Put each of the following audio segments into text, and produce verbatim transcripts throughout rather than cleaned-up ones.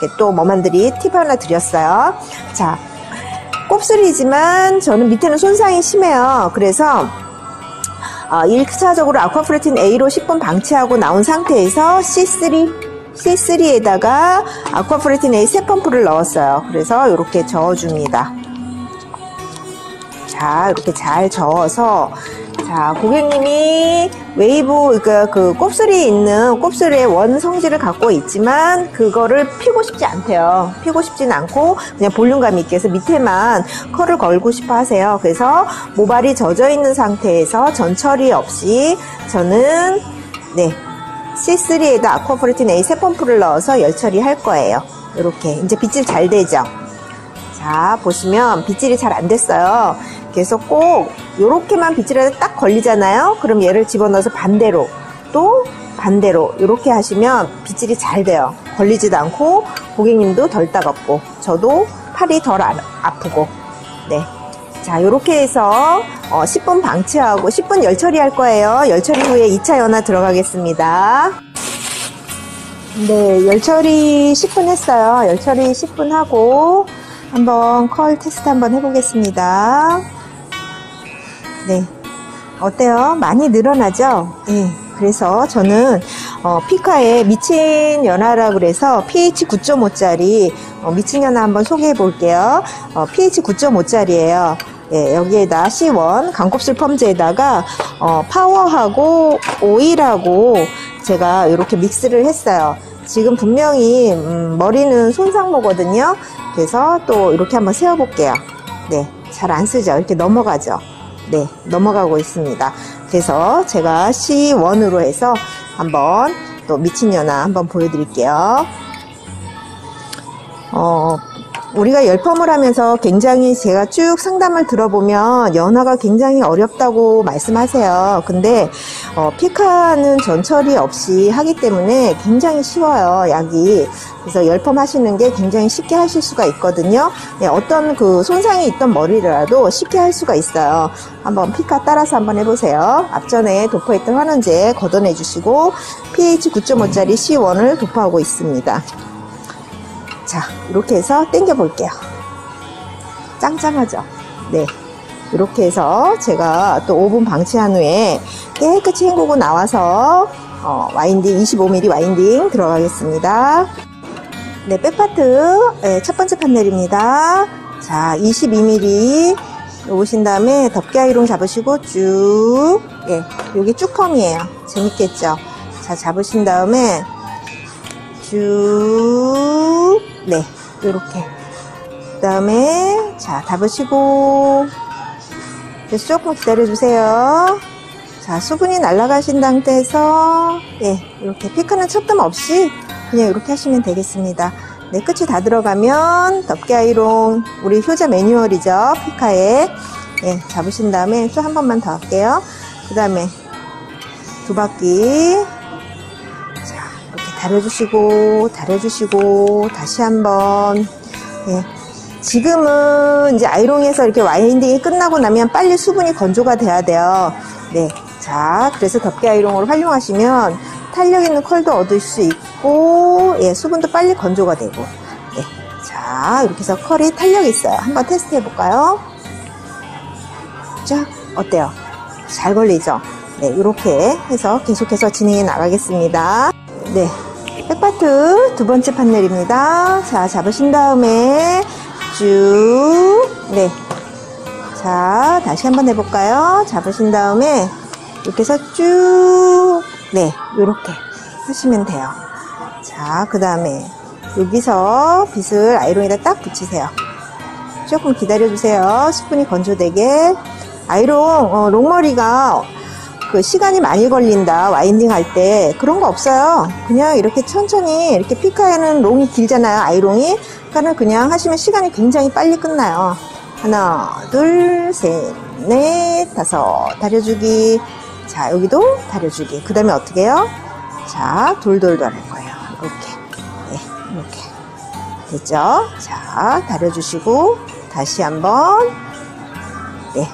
또 머만들이 팁 하나 드렸어요. 자, 곱슬이지만 저는 밑에는 손상이 심해요. 그래서 어, 일 차적으로 아쿠아프레틴 A로 십 분 방치하고 나온 상태에서 씨 쓰리 씨 쓰리에다가 아쿠아프레틴 A 세 펌프를 넣었어요. 그래서 이렇게 저어줍니다. 자, 이렇게 잘 저어서, 자, 고객님이 웨이브, 그러니까 그 곱슬이 있는 곱슬의 원 성질을 갖고 있지만 그거를 피고 싶지 않대요. 피고 싶진 않고 그냥 볼륨감 있게 해서 밑에만 컬을 걸고 싶어 하세요. 그래서 모발이 젖어 있는 상태에서 전 처리 없이 저는 네, 씨 쓰리에다 아쿠아프레틴 A 세 펌프를 넣어서 열 처리할 거예요. 이렇게 이제 빗질 잘 되죠. 자, 보시면 빗질이 잘 안 됐어요. 그래서 꼭 요렇게만 빗질해서 딱 걸리잖아요. 그럼 얘를 집어넣어서 반대로 또 반대로 이렇게 하시면 빗질이 잘 돼요. 걸리지도 않고 고객님도 덜 따갑고 저도 팔이 덜 아, 아프고. 네, 자, 요렇게 해서 어, 십 분 방치하고 십 분 열 처리할 거예요. 열 처리 후에 이 차 연화 들어가겠습니다. 네, 열 처리 십 분 했어요. 열 처리 십 분 하고 한번 컬 테스트 한번 해보겠습니다. 네, 어때요? 많이 늘어나죠? 예. 그래서 저는 어, 피카의 미친 연화라 그래서 피에이치 구 점 오짜리 어, 미친 연화 한번 소개해 볼게요. 어, 피에이치 구 점 오짜리예요. 예, 여기에다 씨 원 강곱슬 펌즈에다가 어, 파워하고 오일하고 제가 이렇게 믹스를 했어요. 지금 분명히 음, 머리는 손상모거든요. 그래서 또 이렇게 한번 세워볼게요. 네, 잘 안 쓰죠? 이렇게 넘어가죠? 네, 넘어가고 있습니다. 그래서 제가 씨 원으로 해서 한번 또 미친 연화 한번 보여드릴게요. 어, 우리가 열펌을 하면서 굉장히 제가 쭉 상담을 들어보면 연화가 굉장히 어렵다고 말씀하세요. 근데 어, 피카는 전처리 없이 하기 때문에 굉장히 쉬워요, 약이. 그래서 열펌 하시는 게 굉장히 쉽게 하실 수가 있거든요. 네, 어떤 그 손상이 있던 머리라도 쉽게 할 수가 있어요. 한번 피카 따라서 한번 해보세요. 앞전에 도포했던 환원제 걷어내 주시고 피에이치 구 점 오짜리 씨 원을 도포하고 있습니다. 자, 이렇게 해서 당겨 볼게요. 짱짱하죠? 네, 이렇게 해서 제가 또 오 분 방치한 후에 깨끗이 헹구고 나와서 어, 와인딩 이십오 밀리미터 와인딩 들어가겠습니다. 네, 백파트 네, 첫 번째 판넬입니다. 자, 이십이 밀리미터 놓으신 다음에 덮개 아이롱 잡으시고 쭉, 예, 여기 쭉 펌이에요. 재밌겠죠? 자, 잡으신 다음에 쭉, 네, 요렇게. 그 다음에, 자, 잡으시고, 그래서 조금 기다려주세요. 자, 수분이 날아가신 상태에서, 예, 이렇게 피카는 첩뜸 없이 그냥 이렇게 하시면 되겠습니다. 네, 끝이 다 들어가면 덮개 아이롱, 우리 효자 매뉴얼이죠. 피카에. 예, 잡으신 다음에 또 한 번만 더 할게요. 그 다음에 두 바퀴. 다려주시고, 다려주시고, 다시 한번. 예. 지금은 이제 아이롱에서 이렇게 와인딩이 끝나고 나면 빨리 수분이 건조가 돼야 돼요. 네. 자, 그래서 덮개 아이롱으로 활용하시면 탄력 있는 컬도 얻을 수 있고, 예, 수분도 빨리 건조가 되고. 예. 자, 이렇게 해서 컬이 탄력 있어요. 한번 테스트 해볼까요? 자, 어때요? 잘 걸리죠? 네, 이렇게 해서 계속해서 진행해 나가겠습니다. 네. 백파트 두 번째 판넬입니다. 자, 잡으신 다음에 쭉, 네. 자, 다시 한번 해볼까요? 잡으신 다음에 이렇게 해서 쭉, 네, 요렇게 하시면 돼요. 자, 그 다음에 여기서 빗을 아이롱에다 딱 붙이세요. 조금 기다려주세요. 수분이 건조되게. 아이롱, 어, 롱머리가 그 시간이 많이 걸린다, 와인딩 할 때. 그런 거 없어요. 그냥 이렇게 천천히, 이렇게 피카에는 롱이 길잖아요, 아이롱이. 그러니까 그냥 하시면 시간이 굉장히 빨리 끝나요. 하나, 둘, 셋, 넷, 다섯. 다려주기. 자, 여기도 다려주기. 그 다음에 어떻게 해요? 자, 돌돌돌 할 거예요. 이렇게. 네, 이렇게. 됐죠? 자, 다려주시고, 다시 한번. 네.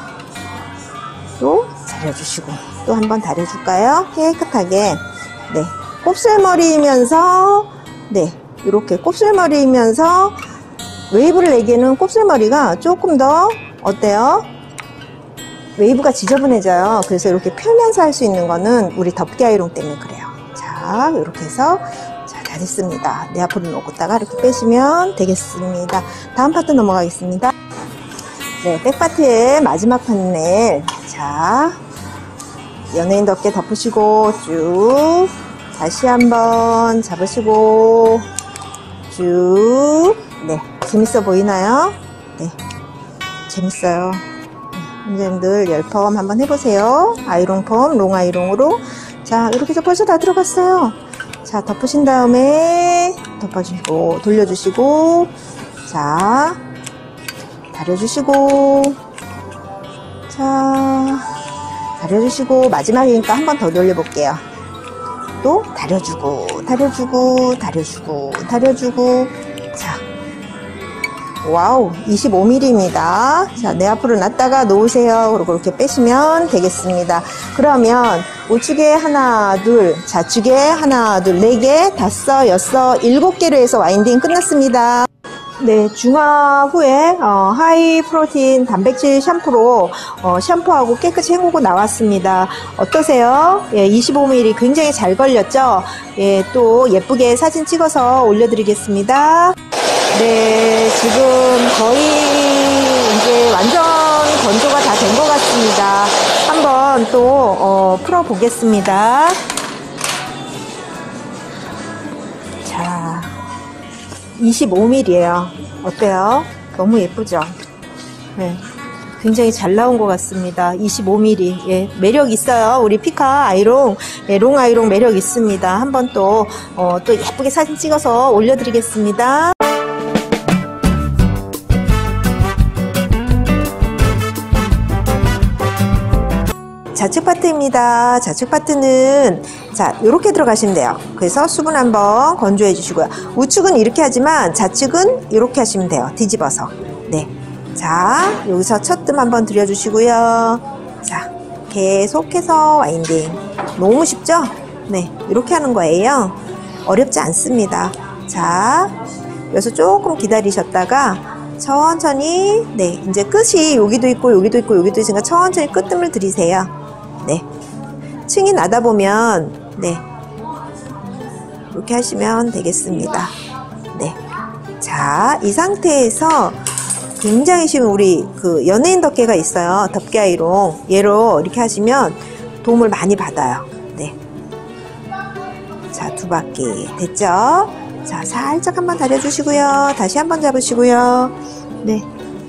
또, 다려주시고 또 한번 다려줄까요? 깨끗하게. 네, 곱슬머리이면서 네, 이렇게 곱슬머리이면서 웨이브를 내기에는 곱슬머리가 조금 더 어때요? 웨이브가 지저분해져요. 그래서 이렇게 펴면서 할 수 있는 거는 우리 덮개 아이롱 때문에 그래요. 자, 이렇게 해서 자, 다 됐습니다. 내 앞으로 놓고다가 이렇게 빼시면 되겠습니다. 다음 파트 넘어가겠습니다. 네, 백파트의 마지막 판넬. 자, 연예인 덮개 덮으시고 쭉 다시 한번 잡으시고 쭉. 네, 재밌어 보이나요? 네, 재밌어요. 선생님들 열펌 한번 해보세요. 아이롱 펌, 롱 아이롱으로. 자, 이렇게 해서 벌써 다 들어갔어요. 자, 덮으신 다음에 덮어주시고 돌려주시고, 자, 다려주시고, 자, 다려주시고, 마지막이니까 한 번 더 돌려볼게요. 또 다려주고 다려주고 다려주고 다려주고. 자, 와우, 이십오 밀리미터입니다. 자, 내 앞으로 놨다가 놓으세요. 그리고 이렇게 빼시면 되겠습니다. 그러면 우측에 하나, 둘, 좌측에 하나, 둘, 네 개, 다섯, 여섯, 일곱 개로 해서 와인딩 끝났습니다. 네, 중화 후에 어, 하이 프로틴 단백질 샴푸로 어, 샴푸하고 깨끗이 헹구고 나왔습니다. 어떠세요? 예, 이십오 밀리미터 굉장히 잘 걸렸죠? 예, 또 예쁘게 사진 찍어서 올려드리겠습니다. 네, 지금 거의 이제 완전 건조가 다 된 것 같습니다. 한번 또 어, 풀어 보겠습니다. 자, 이십오 밀리미터예요. 어때요? 너무 예쁘죠? 네, 굉장히 잘 나온 것 같습니다. 이십오 밀리미터. 예, 매력 있어요. 우리 피카 아이롱, 예, 롱 아이롱 매력 있습니다. 한번 또, 어, 또 예쁘게 사진 찍어서 올려드리겠습니다. 좌측 파트입니다. 좌측 파트는 자, 요렇게 들어가시면 돼요. 그래서 수분 한번 건조해 주시고요. 우측은 이렇게 하지만 좌측은 이렇게 하시면 돼요. 뒤집어서. 네. 자, 여기서 첫 뜸 한번 들여주시고요. 자, 계속해서 와인딩. 너무 쉽죠? 네, 이렇게 하는 거예요. 어렵지 않습니다. 자, 여기서 조금 기다리셨다가 천천히, 네, 이제 끝이 여기도 있고 여기도 있고 여기도 있으니까 천천히 끝뜸을 들이세요. 네, 층이 나다 보면 네, 이렇게 하시면 되겠습니다. 네, 자, 이 상태에서 굉장히 쉬운 우리 그 연예인 덮개가 있어요. 덮개 아이롱. 얘로 이렇게 하시면 도움을 많이 받아요. 네, 자, 두 바퀴 됐죠? 자, 살짝 한번 다려주시고요. 다시 한번 잡으시고요. 네,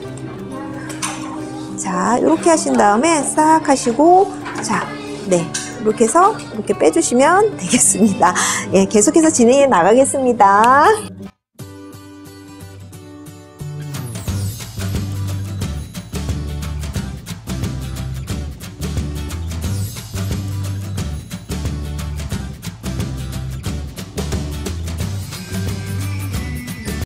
자, 이렇게 하신 다음에 싹 하시고, 자, 네, 이렇게 해서 이렇게 빼주시면 되겠습니다. 예, 계속해서 진행해 나가겠습니다.